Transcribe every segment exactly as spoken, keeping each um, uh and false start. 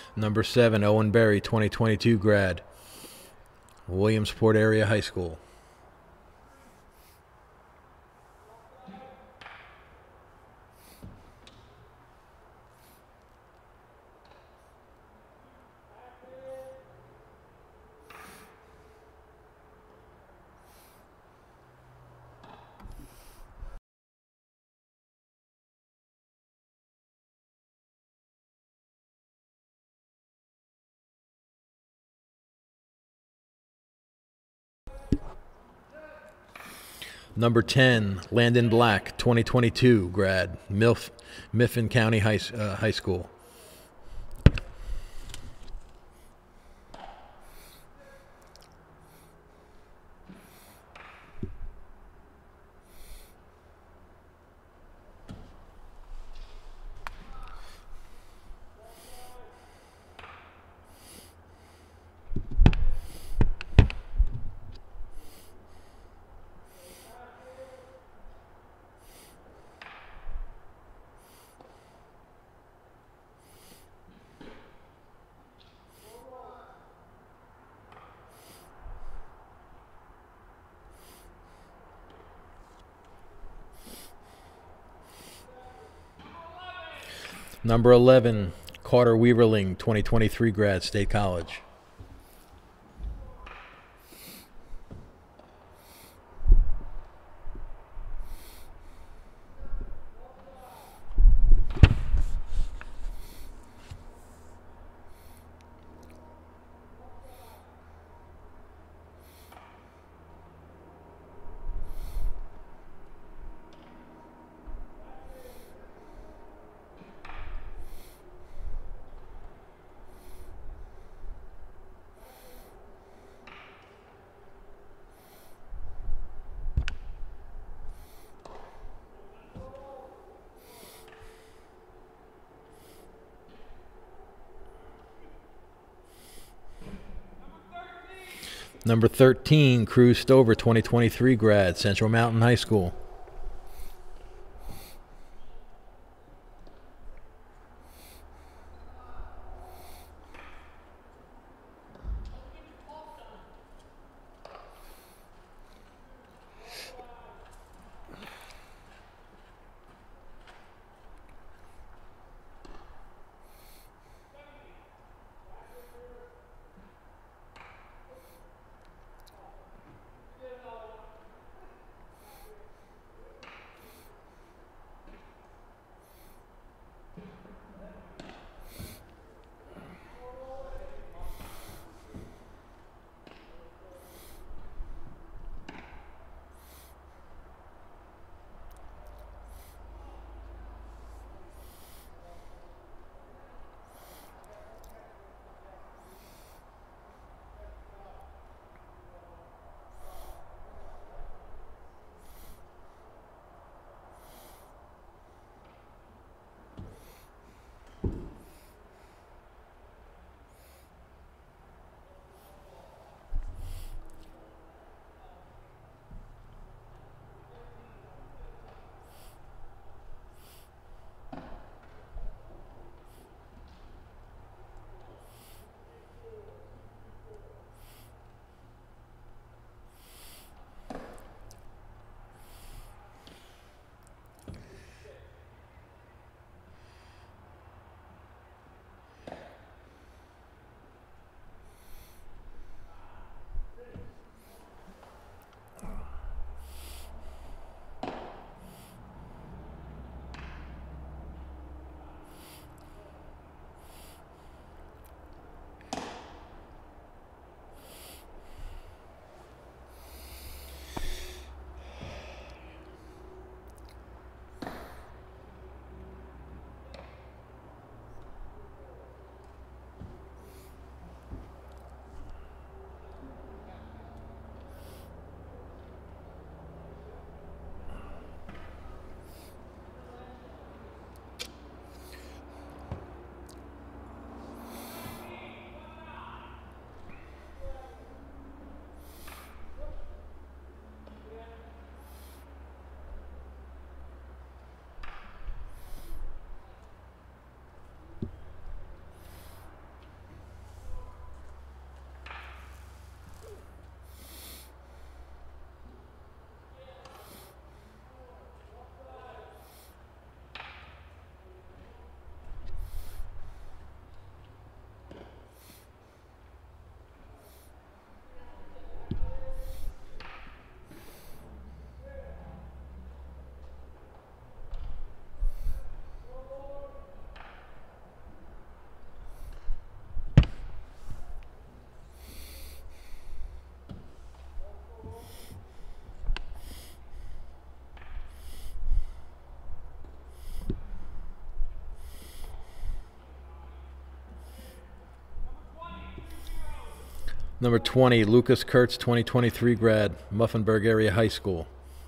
Number seven, Owen Berry, twenty twenty-two grad, Williamsport Area High School. Number ten, Landon Black, twenty twenty-two grad, Milf, Mifflin County High, uh, High School. Number eleven, Carter Weaverling, twenty twenty-three grad, State College. Number thirteen, Cruz Stover, twenty twenty-three grad, Central Mountain High School. Number twenty, Lucas Kurtz, twenty twenty-three grad, Muffenberg Area High School.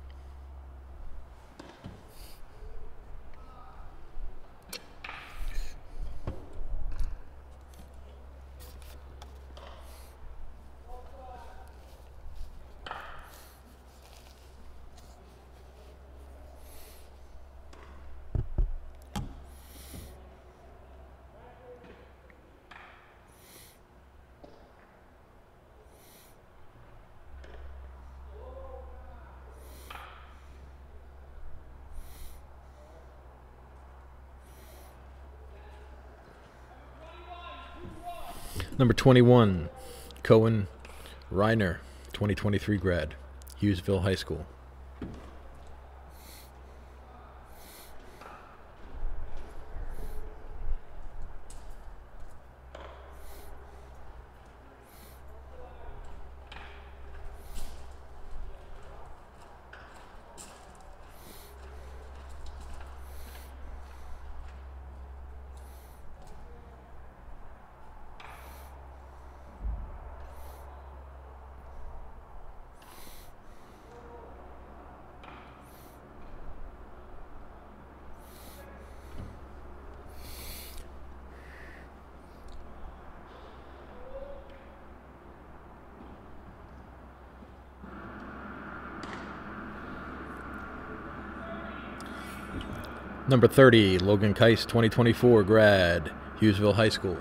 Number twenty-one, Cohen Reiner, twenty twenty-three grad, Hughesville High School. Number thirty, Logan Keiss, twenty twenty-four grad, Hughesville High School.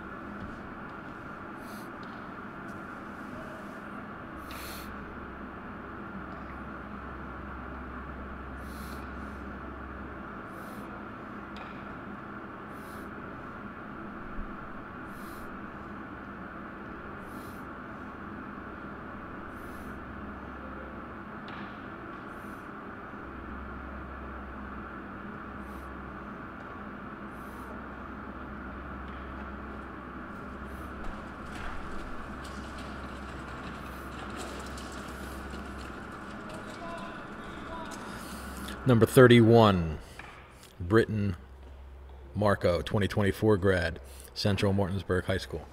Number thirty-one, Britton Marco, twenty twenty-four grad, Central Mortonsburg High School.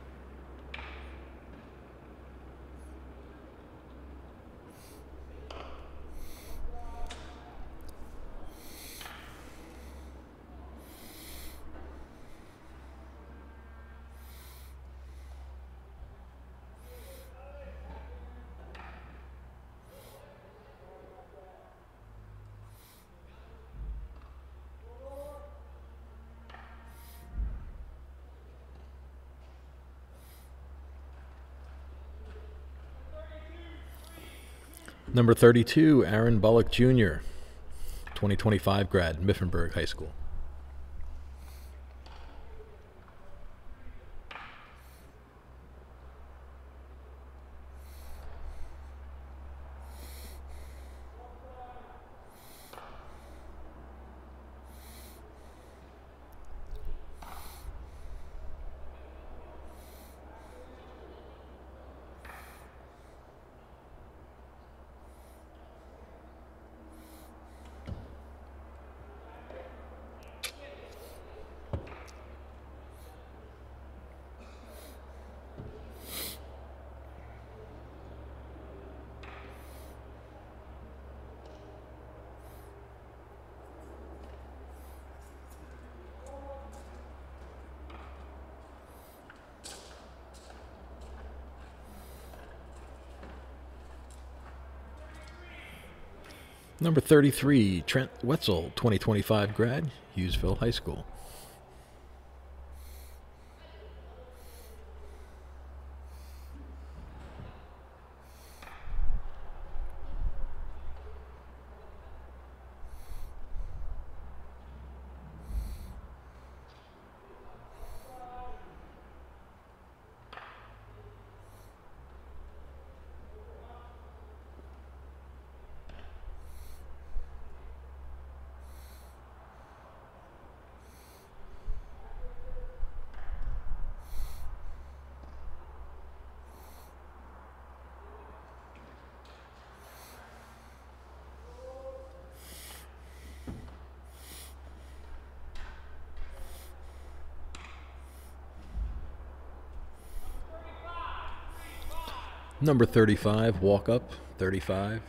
Number thirty-two, Aaron Bullock Junior, twenty twenty-five grad, Mifflinburg High School. Number thirty-three, Trent Wetzel, twenty twenty-five grad, Hughesville High School. Number thirty-five, walk up, thirty-five.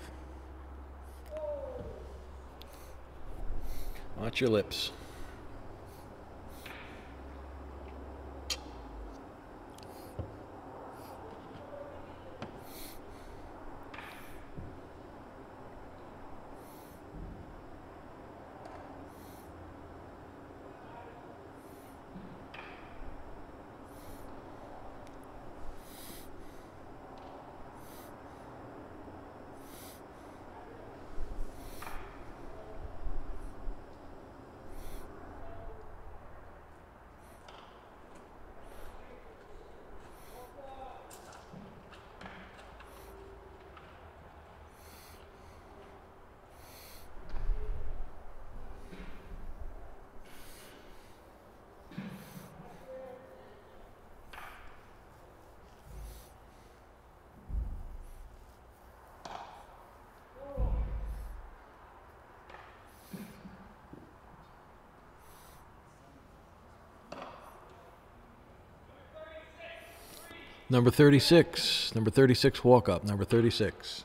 Watch your lips. Number thirty-six. Number thirty-six, walk up. Number thirty-six.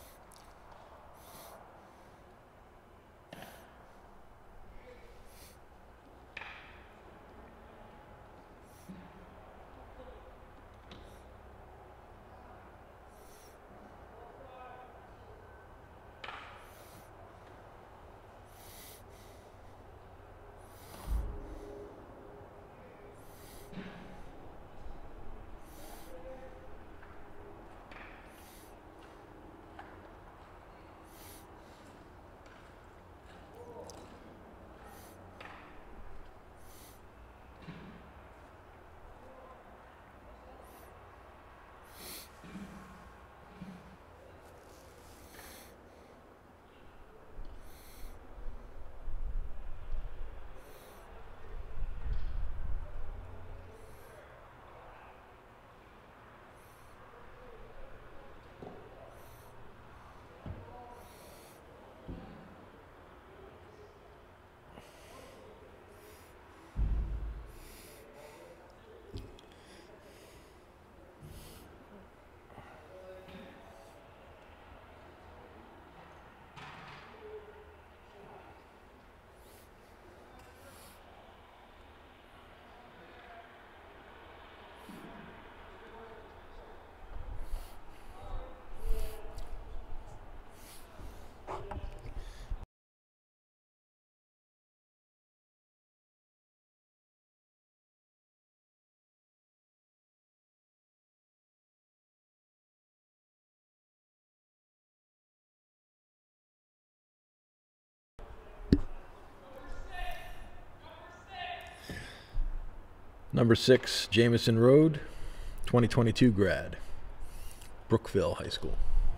Number six, Jamison Road, twenty twenty-two grad, Brookville High School.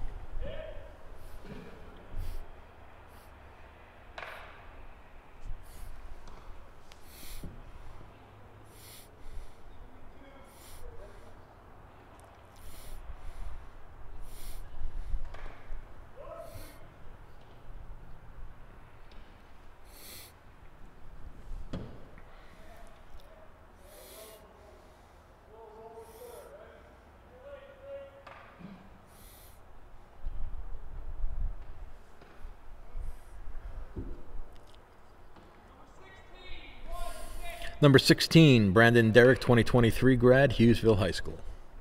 Number sixteen, Brandon Derrick, twenty twenty-three grad, Hughesville High School.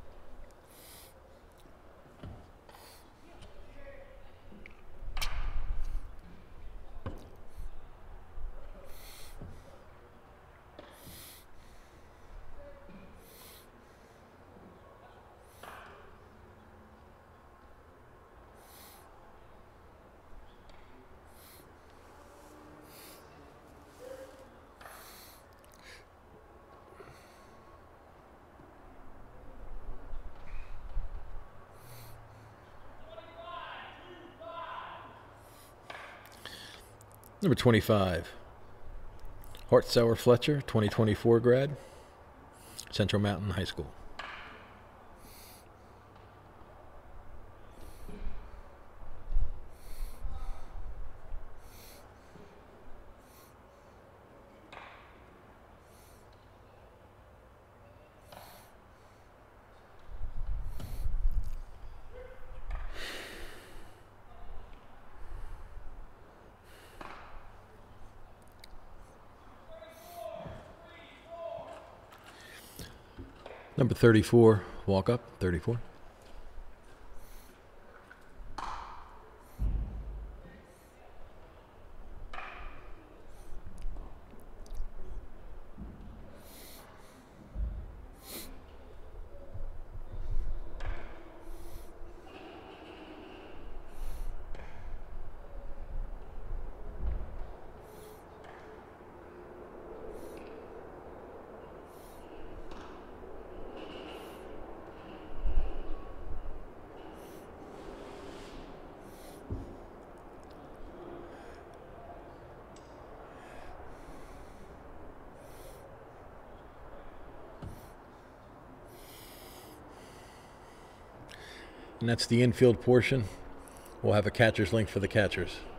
Number twenty-five, Hartsauer Fletcher, twenty twenty-four grad, Central Mountain High School. Number thirty-four, walk up, thirty-four. And that's the infield portion. We'll have a catcher's link for the catchers.